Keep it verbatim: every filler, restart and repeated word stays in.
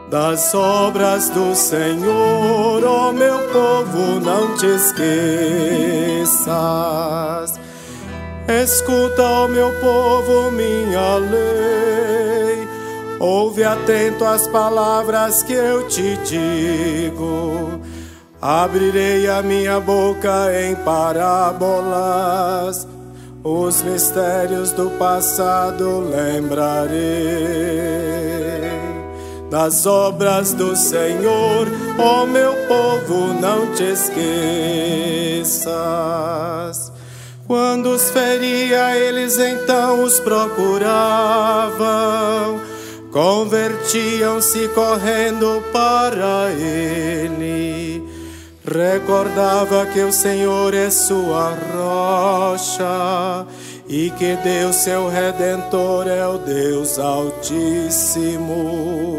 Das obras do Senhor, ó meu povo, não te esqueças. Escuta, ó meu povo, minha lei. Ouve atento as palavras que eu te digo. Abrirei a minha boca em parábolas, os mistérios do passado lembrarei. Das obras do Senhor, ó meu povo, não te esqueças. Quando os feria, eles então os procuravam, convertiam-se correndo para ele. Recordava que o Senhor é sua rocha e que Deus, seu Redentor, é o Deus Altíssimo.